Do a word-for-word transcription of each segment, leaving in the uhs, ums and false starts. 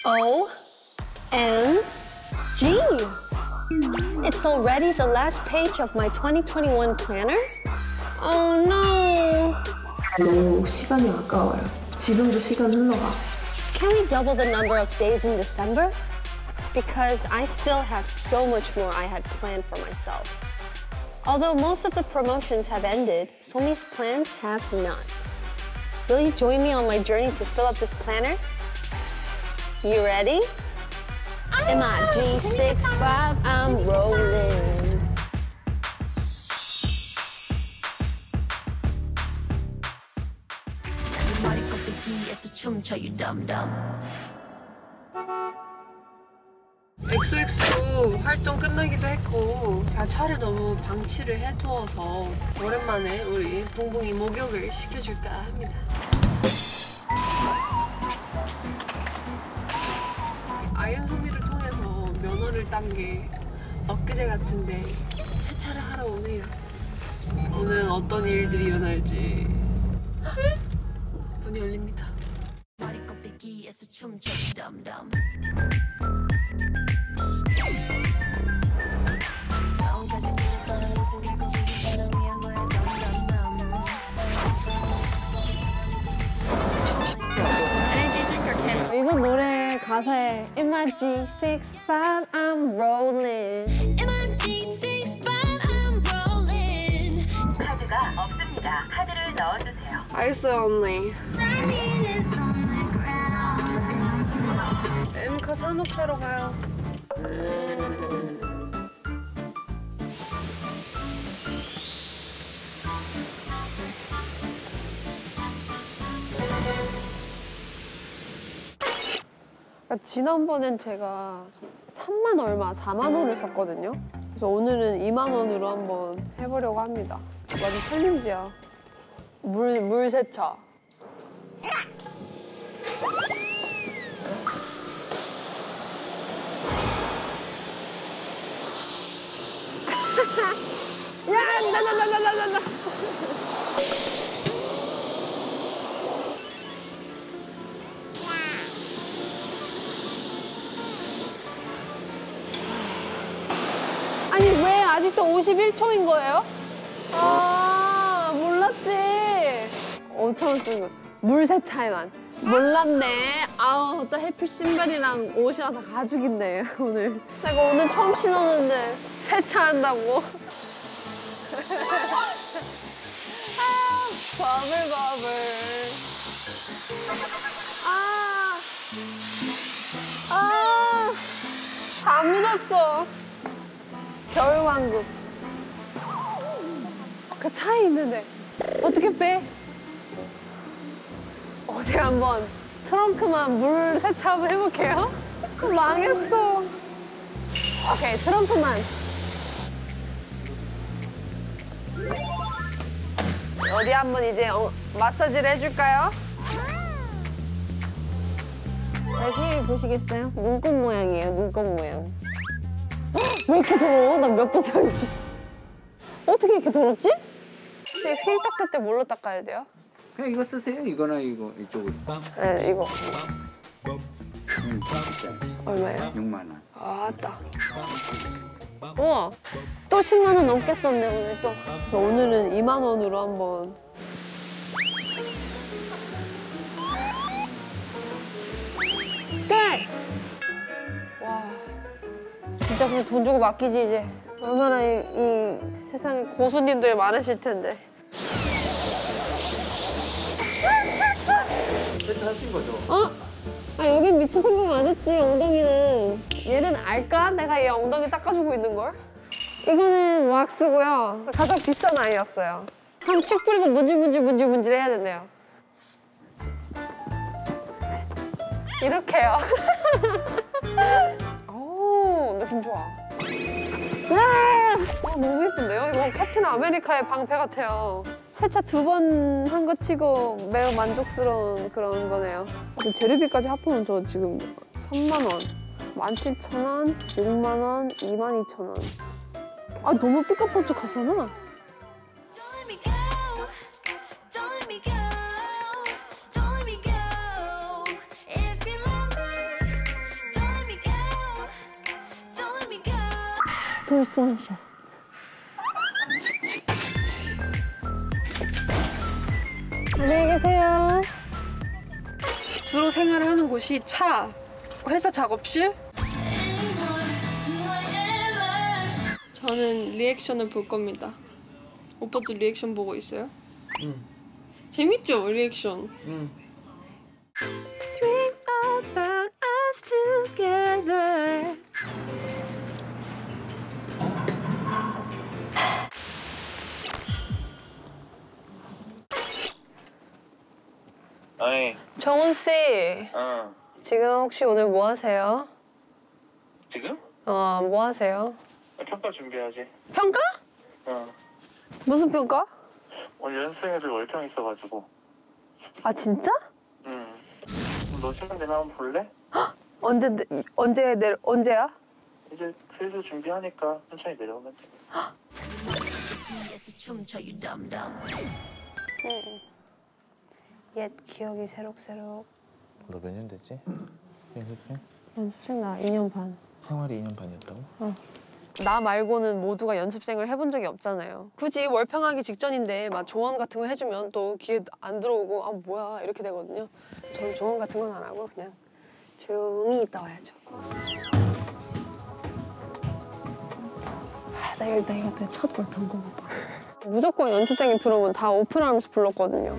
O M G! It's already the last page of my twenty twenty-one planner? Oh no! 너무 시간이 아까워요. 지금도 시간 흘러가. Can we double the number of days in December? Because I still have so much more I had planned for myself. Although most of the promotions have ended, Somi's plans have not. Will you join me on my journey to fill up this planner? You ready? M I G sixty-five, I'm rolling. 엑소엑소도 활동 끝나기도 했고 제가 차를 너무 방치를 해두어서 오랜만에 우리 봉봉이 목욕을 시켜줄까 합니다. 아이엠소미를 통해서 면허를 딴 게 엊그제 같은데 세차를 하러 오네요. 오늘은 어떤 일들이 일어날지. 문이 열립니다. 이번 노래 가사에 M I G sixty-five, I'm rolling. M I G sixty-five, I'm rolling. 카드가 없습니다. 카드를 넣어주세요. 알겠어요, 언니. 엠카 산업 사러 가요. 지난번엔 제가 삼만 얼마, 사만 원을 썼거든요. 그래서 오늘은 이만 원으로 한번 해보려고 합니다. 완전 챌린지야. 물, 물 세차. 야, 나나나나나나. 아니 왜 아직도 오십일 초인 거예요? 아 몰랐지. 오천 원 쓴 거. 물 세차에만. 몰랐네. 아우 또 해피 신발이랑 옷이랑 다 가죽인데 오늘. 내가 오늘 처음 신었는데 세차한다고. 아 버블버블. 아. 아. 다 묻었어. 겨울왕국. 그 차에 있는데 어떻게 빼? 어디 한번 트렁크만 물 세차 한번 해볼게요. 망했어. 오케이 트렁크만. 어디 한번 이제 어, 마사지를 해줄까요? 자세히 보시겠어요? 눈꽃 모양이에요. 눈꽃 모양. 왜 이렇게 더러워? 난 몇 번 더 어떻게 이렇게 더럽지? 근데 휠 닦을 때 뭘로 닦아야 돼요? 그냥 이거 쓰세요. 이거나 이거 이쪽으로. 네, 이거. 음, 얼마예요? 육만 원. 아따. 우와, 또 십만 원 넘게 썼네 오늘 또. 그래서 오늘은 이만 원으로 한번. 끝! 와. 진짜 그냥 돈 주고 맡기지 이제. 얼마나 이, 이 세상에 고수님들이 많으실 텐데. 세차하신 거죠? 어? 아 여긴 미처 생각 안 했지. 엉덩이는. 얘는 알까? 내가 얘 엉덩이 닦아주고 있는 걸? 이거는 왁스고요. 가장 비싼 아이였어요. 한 칙 뿌리고 문질문질 문질문질 해야 된대요. 이렇게요. 오 느낌 좋아. 아, 너무 예쁜데요? 이거 캡틴 아메리카의 방패 같아요. 세차 두 번 한 거 치고 매우 만족스러운 그런 거네요. 재료비까지 합하면 저 지금 삼만 원, 만 칠천 원, 육만 원, 이만 이천 원. 아 너무 삐까뻔쩍하잖아. first one shot. 안녕히 계세요. 주로 생활을 하는 곳이 차, 회사 작업실. 저는 리액션을 볼 겁니다. 오빠도 리액션 보고 있어요? 응. 재밌죠, 리액션? 응. Dream about us together. 아니, 정훈 씨, 어, 지금 혹시 오늘 뭐 하세요? 지금? 어, 뭐 하세요? 평가 준비하지. 평가? 어, 무슨 평가? 오늘 연습생애들 월평 있어가지고. 아 진짜? 응. 너 시간 되면 한번 볼래? 언제 내- 언제 내 언제야? 이제 슬슬 준비하니까 천천히 내려오면 돼. 옛 기억이 새록새록. 너 몇 년 됐지? 연습생? 연습생 나 이 년 반. 생활이 이 년 반이었다고? 나 말고는 모두가 연습생을 해본 적이 없잖아요. 굳이 월평하기 직전인데 막 조언 같은 거 해주면 또 귀에 안 들어오고 아 뭐야 이렇게 되거든요. 저는 조언 같은 건 안 하고 그냥 조용히 있다 와야죠. 아, 나 이거 나 이거 내 첫 월평 거 봐. 무조건 연습생이 들어오면 다 오픈하면서 불렀거든요.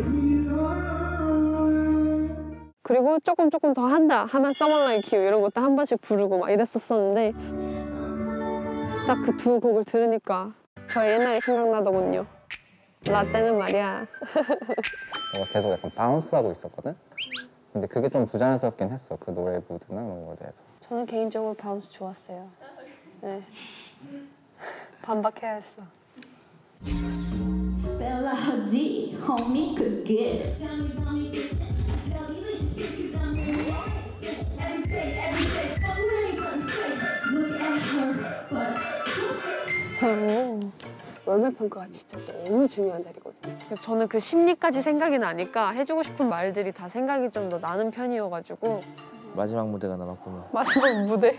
그리고 조금 조금 더 한다 하면 Someone Like You 이런 것도 한 번씩 부르고 막 이랬었었는데 딱 그 두 곡을 들으니까 저 옛날이 생각나더군요. 라떼는 말이야. 내가 계속 약간 바운스하고 있었거든? 근데 그게 좀 부자연스럽긴 했어. 그 노래 무드나 그런 거에 대해서. 저는 개인적으로 바운스 좋았어요. 네. 반박해야 했어. Bella Hadid, homie could get. 오, 월말 평가가 진짜 너무 중요한 자리거든요. 그래서 저는 그 심리까지 생각이 나니까 해주고 싶은 말들이 다 생각이 좀 더 나는 편이어가지고 마지막 무대가 남았구나. 마지막 무대.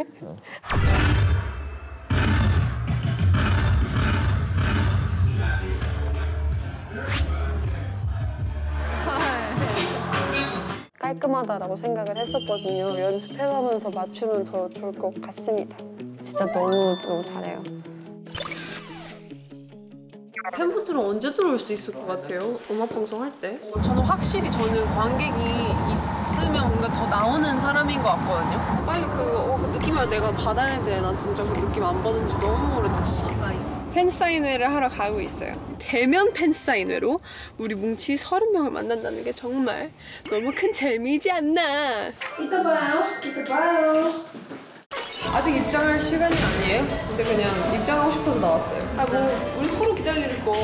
깔끔하다라고 생각을 했었거든요. 연습해가면서 맞추면 더 좋을 것 같습니다. 진짜 너무 너무 잘해요. 팬분들은 언제 들어올 수 있을 것 같아요? 음악 방송 할 때? 저는 확실히 저는 관객이 있으면 뭔가 더 나오는 사람인 것 같거든요. 빨리 그, 어, 그 느낌을 내가 받아야 돼. 난 진짜 그 느낌 안 받은 지 너무 오래됐어. 팬사인회를 하러 가고 있어요. 대면 팬사인회로 우리 뭉치 서른 명을 만난다는 게 정말 너무 큰 재미지 않나. 이따 봐요. 이따 봐요. 아직 입장할 시간이 아니에요? 근데 그냥 입장하고 싶어서 나왔어요. 아 뭐 우리 서로 기다릴 거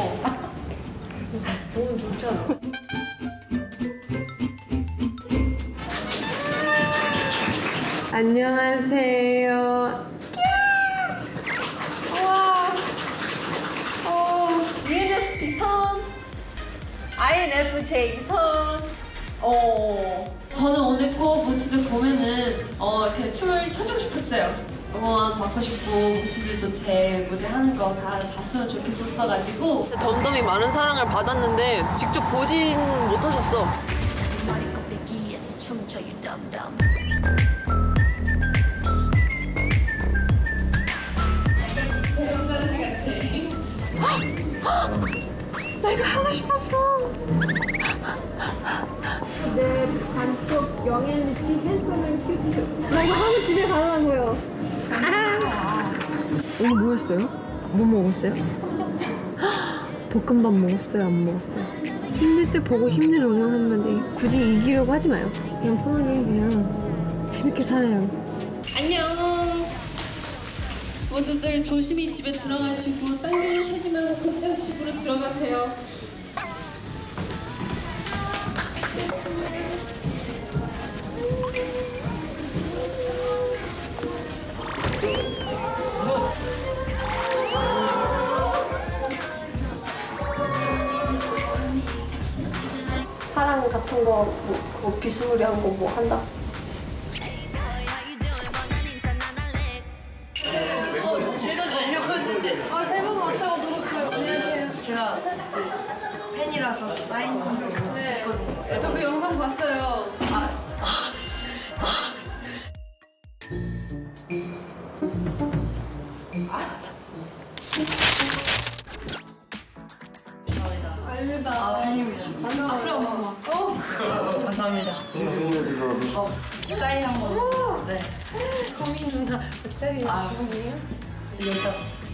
보면 좋지 않아? 안녕하세요. 우와. 어, 이엔에프피 선. 아이엔에프제이 선. 어. 저는 오늘 꼭 뭉치들 보면은 어 이렇게 춤을 춰주고 싶었어요. 응원 받고 싶고 뭉치들도 제 무대 하는 거 다 봤으면 좋겠었어가지고 덤덤이 많은 사랑을 받았는데 직접 보진 못하셨어. 촬영잔치 같아. 나 이거 하고 싶었어. 내 반쪽 영앤리치 핸섬앤 큐트. 나 이거 하고 집에 가려고요. 오늘 뭐 했어요? 뭐 먹었어요? 볶음밥 먹었어요? 안 먹었어요? 힘들 때 보고 힘든 응원 한마디. 굳이 이기려고 하지 마요. 그냥 편하게 그냥 재밌게 살아요. 안녕. 모두들 조심히 집에 들어가시고 딴 길로 새지 말고 곧장 집으로 들어가세요. 사랑 같은 거, 뭐, 그거 비스무리한 거 뭐 한다? 제가 제가 그 팬이라서 사인도 네. 저 그 영상 봤어요. 아닙니다. 아, 팬입니다. 박수 한번. 어? 감사합니다. 어, 사인 한 번. 네. 소민 누나 몇 살이에요? 지금이에요? 열다섯 살.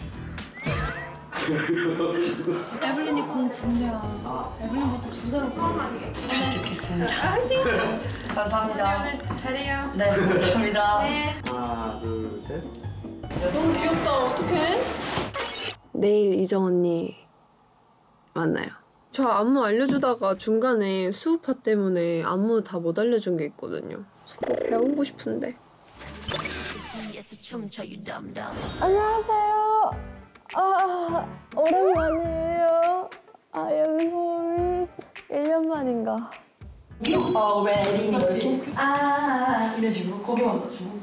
에블린이 공 중요해요. 에블린부터 주사로 포함하게. 잘 듣겠습니다. 감사합니다. 오늘 잘해요. 네, 감사합니다. 네. 하나, 둘, 셋. 너무 귀엽다. 어떡해? 내일 이정 언니 만나요. 저 안무 알려주다가 중간에 수우파 때문에 안무 다 못 알려준 게 있거든요. 그거 배우고 싶은데. 안녕하세요. 아, 오랜만이에요. 아이엠소리 일 년 만인가. already. 아, 이런 식으로 고개만 맞추고.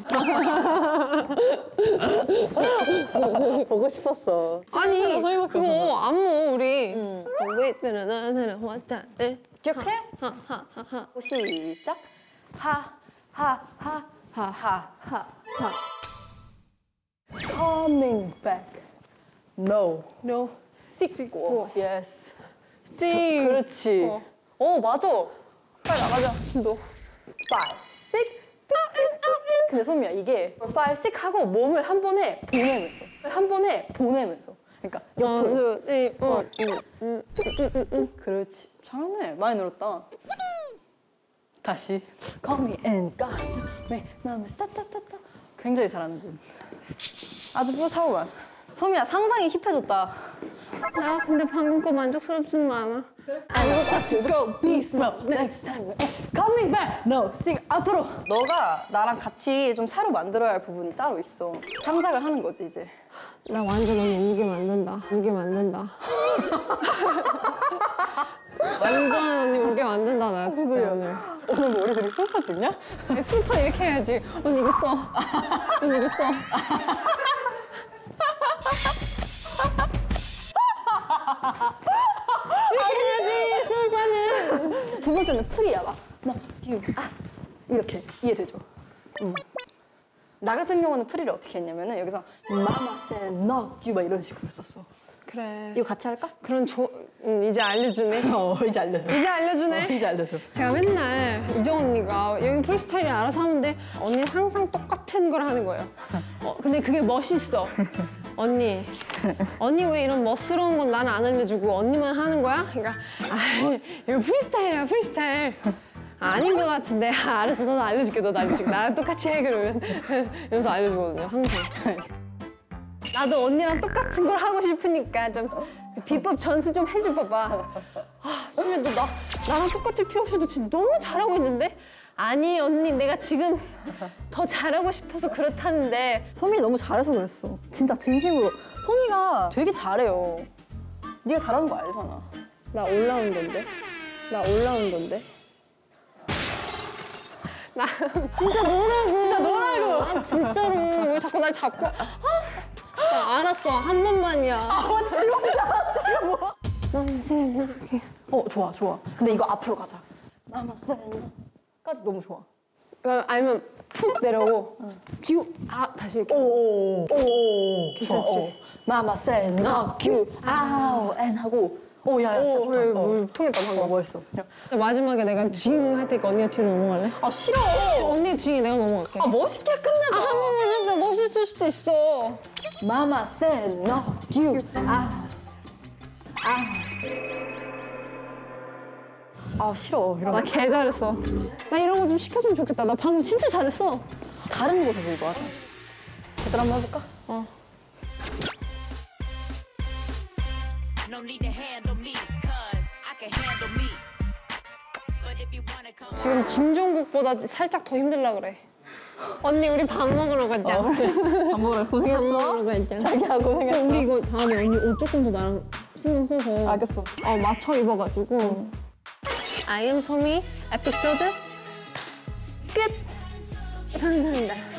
보고 싶었어. 아니 그거 안무 우리 왜 나나나나 왔다 네 기억해? 하하하하 시작 하하하하하하하 Coming back. No. no Sequel. Yes. C 그렇지. 어. 어, 맞아. 빨리 나가자. 너. Five, six. 근데 소미야, 이게 five, six 하고 몸을 한 번에 보내면서. 한 번에 보내면서. 그러니까 옆으로. 네, 어, 응. 그렇지. 잘하네. 많이 늘었다. 다시. Call me and God. 네, 나면 따따따따. 굉장히 잘하는군. 아주 뿌듯하고만. 소미야, 상당히 힙해졌다. 나 근데 방금 거 만족스럽지는 않아. I would like to go be smart next time. Coming back. No, sing 앞으로. 너가 나랑 같이 좀 새로 만들어야 할 부분이 따로 있어. 창작을 하는 거지 이제. 나 완전 언니 울게 만든다. 울게 만든다. 완전 언니 울게 만든다 나 진짜 오늘. 오늘 뭐 우리 둘이 슬퍼 찍냐? 슬퍼 이렇게 해야지. 언니 이거 써. 언니 이거 써. 이렇게 해야지 슬퍼는. 두 번째는 풀이야 막. 너, you, 아 이렇게 이해되죠? 응. 나 같은 경우는 풀이를 어떻게 했냐면은 여기서 Mama said no, you 막 이런 식으로 썼어. 그래. 이거 같이 할까? 그런 조 음, 이제 알려주네. 어 이제 알려줘. 이제 알려주네. 어, 이제 알려줘. 제가 맨날 이정 언니가 여기 프리스타일을 알아서 하는데 언니는 항상 똑같은 걸 하는 거예요. 어, 근데 그게 멋있어. 언니, 언니 왜 이런 멋스러운 건 나는 안 알려주고 언니만 하는 거야? 그러니까 아, 이거 프리스타일이야 프리스타일. 아닌 것 같은데 아, 알았어 너도 알려줄게 너도 알려줄게 나랑 똑같이 해 그러면 연서 알려주거든요 항상. 나도 언니랑 똑같은 걸 하고 싶으니까 좀 비법 전수 좀 해줘 봐봐. 아, 소미야 너 나, 나랑 똑같을 필요 없이 너 진짜 너무 잘하고 있는데? 아니 언니 내가 지금 더 잘하고 싶어서 그렇다는데. 소미 너무 잘해서 그랬어. 진짜 진심으로. 소미가 되게 잘해요. 네가 잘하는 거 알잖아. 나 올라운던데? 나 올라운던데? 나 진짜 너라고. 진짜 너라고. 아 진짜로 왜 자꾸 날 잡고. 아 진짜 알았어 한 번만이야. 아 지원자 지금 뭐. 너무 생각해. 어 좋아 좋아. 근데 이거 앞으로 가자. 마마 셀까지 너무 좋아. 아니면 푹 내려오고 뷰. 아 다시 이렇게. 오오오. 괜찮지? 마마 셀 knock you out and 하고. 오 야야 진짜 좋다. 오, 어, 통했다 방금. 어, 멋있어. 마지막에 내가 징 할 테니까 언니가 뒤로 넘어갈래? 아 싫어. 언니 징이 내가 넘어갈게. 아 멋있게 끝내자. 아, 한 번만 해줘. 멋있을 수도 있어. 마마 셀 knock you out. 아. 아 싫어. 이런 나 개 잘했어. 나 이런 거 좀 시켜주면 좋겠다. 나 방금 진짜 잘했어. 다른 곳에서 이거 하자. 제대로 한번 해볼까? 어. No need to handle me, cause I can handle me. But if you wanna come 지금 김종국보다 살짝 더 힘들라 그래. 언니 우리 밥 먹으러 가자. 밥 먹으러 밥 고생했어. 먹으러 가자. 자기야 고생했어. 우리 이거 다음에 언니 옷 조금 더 나랑 신경 써서 알겠어. 어, 맞춰 입어가지고 I am 소미 에피소드 끝! 감사합니다.